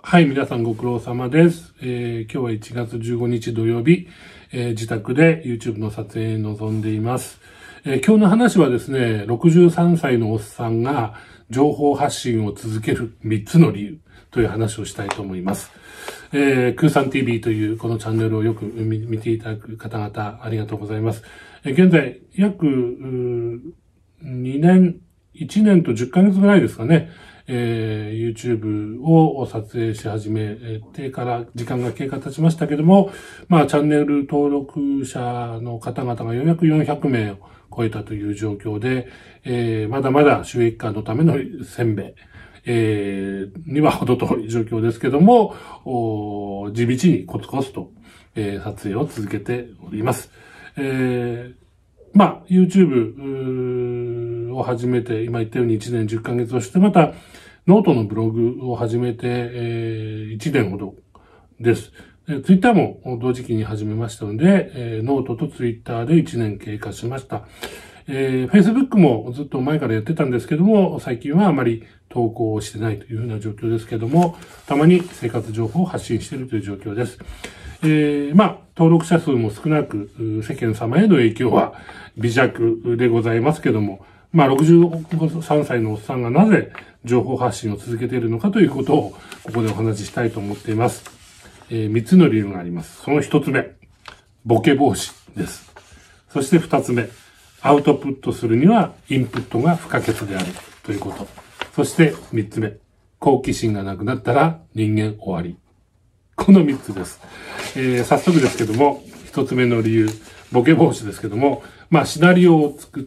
はい、皆さんご苦労様です。今日は1月15日土曜日、自宅で YouTube の撮影に臨んでいます。今日の話はですね、63歳のおっさんが情報発信を続ける3つの理由という話をしたいと思います。空さん TV というこのチャンネルをよく見ていただく方々ありがとうございます。現在約2年、1年と10ヶ月ぐらいですかね。YouTube を撮影し始めてから時間が経過経ちましたけども、チャンネル登録者の方々がようやく400名を超えたという状況で、まだまだ収益化のための1000名、には程遠い状況ですけども、地道にコツコツと、撮影を続けております。YouTube を始めて、今言ったように1年10ヶ月をして、また、ノートのブログを始めて、1年ほどです。ツイッターも同時期に始めましたので、ノートとツイッターで1年経過しました。Facebook もずっと前からやってたんですけども、最近はあまり投稿をしてないというふうな状況ですけども、たまに生活情報を発信しているという状況です。登録者数も少なく、世間様への影響は微弱でございますけども、63歳のおっさんがなぜ情報発信を続けているのかということをここでお話ししたいと思っています。3つの理由があります。その1つ目、ボケ防止です。そして2つ目、アウトプットするにはインプットが不可欠であるということ。そして3つ目、好奇心がなくなったら人間終わり。この3つです。早速ですけども、1つ目の理由、ボケ防止ですけども、シナリオを作って、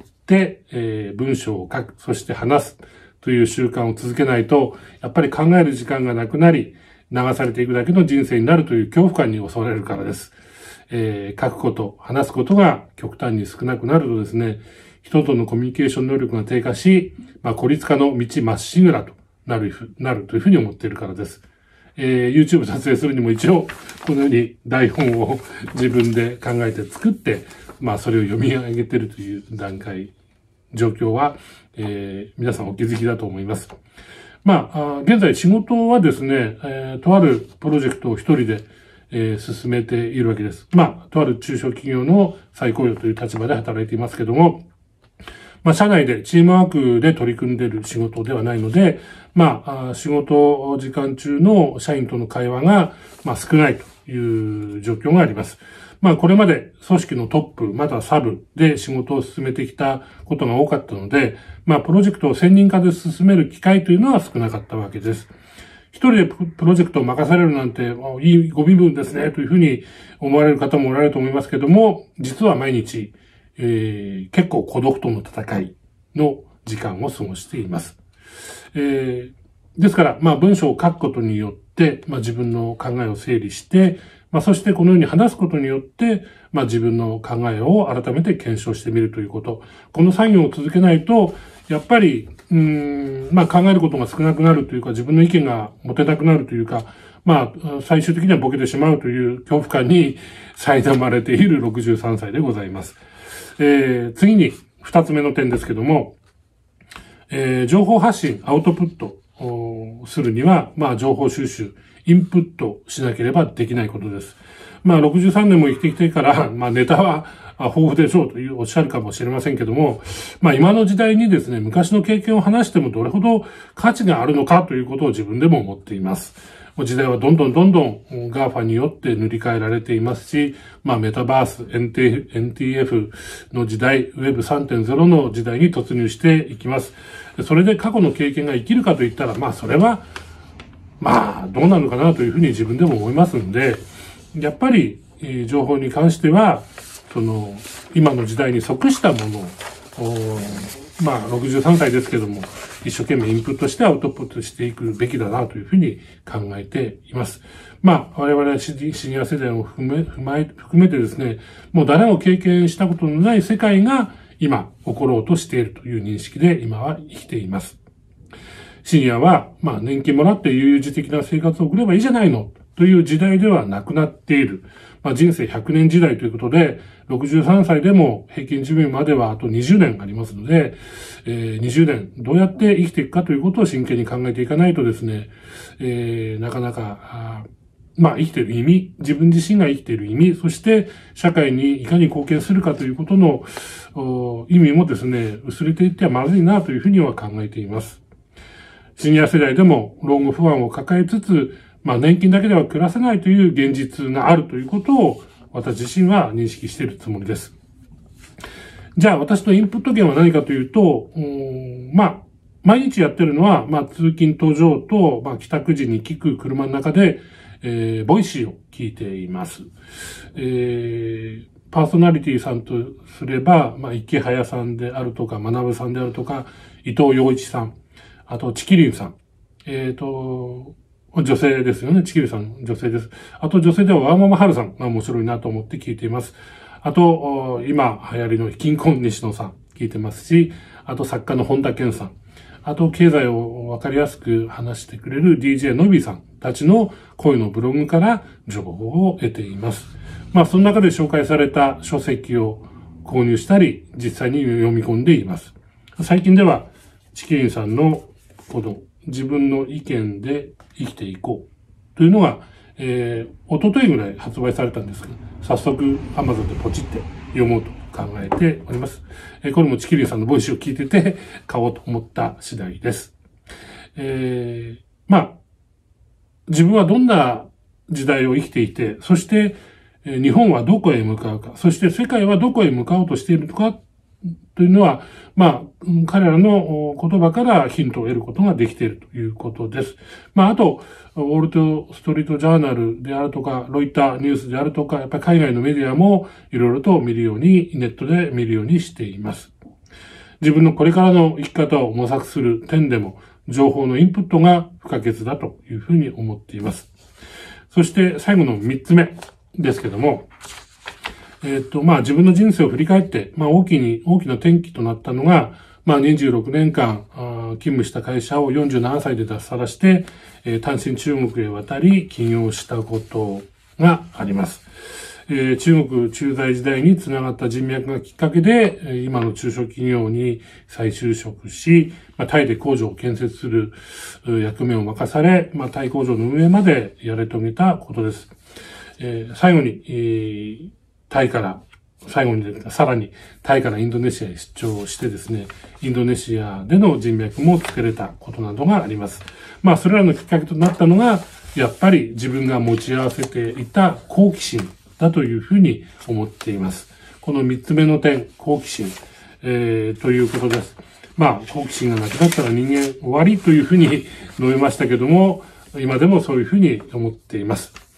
文章を書く、そして話すという習慣を続けないと、やっぱり考える時間がなくなり、流されていくだけの人生になるという恐怖感に襲われるからです。書くこと、話すことが極端に少なくなるとですね、人とのコミュニケーション能力が低下し、孤立化の道まっしぐらとなるというふうに思っているからです。YouTube 撮影するにも一応、このように台本を自分で考えて作って、それを読み上げているという状況は、皆さんお気づきだと思います。現在仕事はですね、とあるプロジェクトを一人で、進めているわけです。とある中小企業の再雇用という立場で働いていますけども、社内でチームワークで取り組んでいる仕事ではないので、仕事時間中の社員との会話が、少ないという状況があります。これまで組織のトップ、またサブで仕事を進めてきたことが多かったので、プロジェクトを専任化で進める機会というのは少なかったわけです。一人でプロジェクトを任されるなんて、いいご身分ですね、というふうに思われる方もおられると思いますけども、実は毎日、結構孤独との戦いの時間を過ごしています。ですから、文章を書くことによって、自分の考えを整理して、そしてこのように話すことによって、自分の考えを改めて検証してみるということ。この作業を続けないと、やっぱり、考えることが少なくなるというか、自分の意見が持てなくなるというか、最終的にはボケてしまうという恐怖感に苛まれている63歳でございます。次に、二つ目の点ですけども、情報発信、アウトプットをするには、情報収集、インプットしなければできないことです。63年も生きてきてから、ネタは豊富でしょうとおっしゃるかもしれませんけども、今の時代にですね、昔の経験を話してもどれほど価値があるのかということを自分でも思っています。時代はどんどん GAFA によって塗り替えられていますし、メタバース、NTF の時代、Web3.0 の時代に突入していきます。それで過去の経験が生きるかといったら、それは、どうなのかなというふうに自分でも思いますので、やっぱり、情報に関しては、今の時代に即したものを、63歳ですけども、一生懸命インプットしてアウトプットしていくべきだなというふうに考えています。我々シニア世代を含めてですね、もう誰も経験したことのない世界が今起ころうとしているという認識で今は生きています。シニアは、年金もらって悠々自適な生活を送ればいいじゃないのという時代ではなくなっている。 人生100年時代ということで、63歳でも平均寿命まではあと20年ありますので、20年どうやって生きていくかということを真剣に考えていかないとですね、なかなか、生きている意味、自分自身が生きている意味、そして社会にいかに貢献するかということの意味もですね、薄れていってはまずいなというふうには考えています。シニア世代でも老後不安を抱えつつ、年金だけでは暮らせないという現実があるということを私自身は認識しているつもりです。じゃあ私のインプット源は何かというと、毎日やってるのは、通勤途上と、帰宅時に聞く車の中で、ボイシーを聞いています。パーソナリティさんとすれば、池早さんであるとか、学さんであるとか、伊藤洋一さん、あと、チキリンさん。女性ですよね。チキリンさん、女性です。あと、女性ではワーママハルさんが面白いなと思って聞いています。あと、今流行りの金婚西野さん聞いてますし、あと作家の本田健さん。あと、経済をわかりやすく話してくれる DJ のびさんたちの声のブログから情報を得ています。その中で紹介された書籍を購入したり、実際に読み込んでいます。最近では、チキリンさんのこの自分の意見で生きていこうというのが、一昨日ぐらい発売されたんですけど、早速 Amazon でポチって読もうと考えております。これもチキリンさんのボイスを聞いてて買おうと思った次第です。自分はどんな時代を生きていて、そして日本はどこへ向かうか、そして世界はどこへ向かおうとしているのかというのは、彼らの言葉からヒントを得ることができているということです。あと、ウォールト・ストリート・ジャーナルであるとか、ロイターニュースであるとか、やっぱり海外のメディアもいろいろと見るように、ネットで見るようにしています。自分のこれからの生き方を模索する点でも、情報のインプットが不可欠だというふうに思っています。そして最後の3つ目ですけども、自分の人生を振り返って、大きな転機となったのが、26年間、勤務した会社を47歳で脱サラして、単身中国へ渡り、起業したことがあります。中国駐在時代につながった人脈がきっかけで、今の中小企業に再就職し、タイで工場を建設する役目を任され、タイ工場の運営までやれ遂げたことです。最後に、さらにタイからインドネシアへ出張してですね、インドネシアでの人脈も作れたことなどがあります。それらのきっかけとなったのが、やっぱり自分が持ち合わせていた好奇心だというふうに思っています。この3つ目の点、好奇心、ということです。好奇心がなくなったら人間終わりというふうに述べましたけども、今でもそういうふうに思っています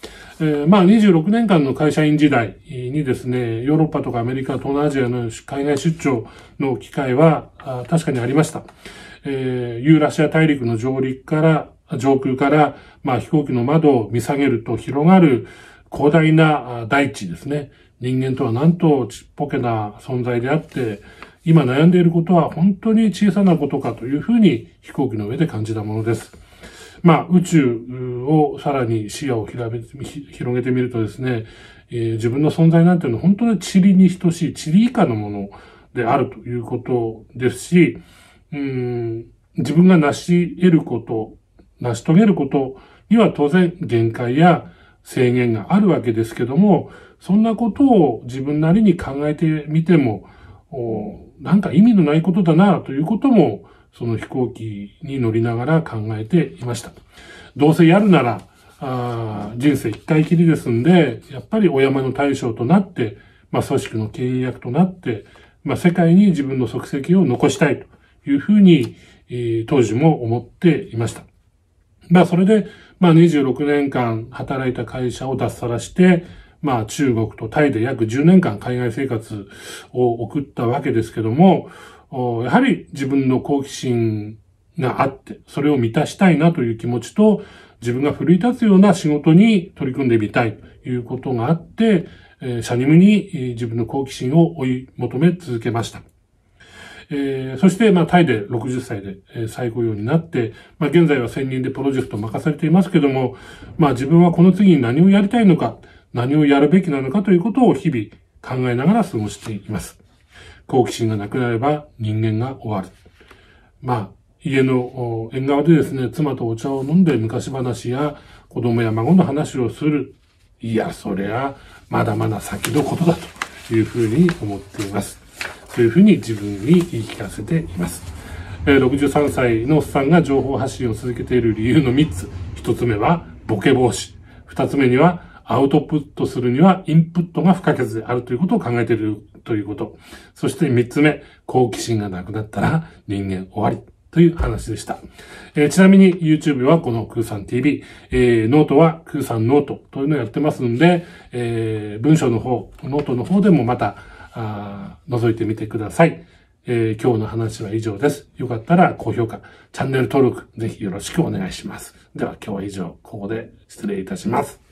。26年間の会社員時代にですね、ヨーロッパとかアメリカ、東南アジアの海外出張の機会は確かにありました。ユーラシア大陸の上空から、飛行機の窓を見下げると広がる広大な大地ですね。人間とはなんとちっぽけな存在であって、今悩んでいることは本当に小さなことかというふうに飛行機の上で感じたものです。宇宙をさらに視野を広げてみるとですね、自分の存在なんていうのは本当に塵に等しい、塵以下のものであるということですし、自分が成し遂げることには当然限界や制限があるわけですけども、そんなことを自分なりに考えてみても、なんか意味のないことだなということも、その飛行機に乗りながら考えていました。どうせやるなら、人生一回きりですんで、やっぱりお山の大将となって、組織の牽引役となって、世界に自分の足跡を残したいというふうに、当時も思っていました。それで、26年間働いた会社を脱サラして、中国とタイで約10年間海外生活を送ったわけですけども、やはり自分の好奇心があって、それを満たしたいなという気持ちと、自分が奮い立つような仕事に取り組んでみたいということがあって、シャニムに自分の好奇心を追い求め続けました。そして、タイで60歳で再雇用になって、現在は専任でプロジェクトを任されていますけども、自分はこの次に何をやりたいのか、 何をやるべきなのかということを日々考えながら過ごしています。好奇心がなくなれば人間が終わる。家の縁側でですね、妻とお茶を飲んで昔話や子供や孫の話をする。いや、それはまだまだ先のことだというふうに思っています。そういうふうに自分に言い聞かせています。63歳のおっさんが情報発信を続けている理由の3つ。1つ目はボケ防止。2つ目にはアウトプットするにはインプットが不可欠であるということを考えているということ。そして3つ目、好奇心がなくなったら人間終わり。という話でした。ちなみに YouTube はこの空さん TV、ノートは空さんノートというのをやってますので、文章の方、ノートの方でもまた覗いてみてください。今日の話は以上です。よかったら高評価、チャンネル登録、ぜひよろしくお願いします。では今日は以上、ここで失礼いたします。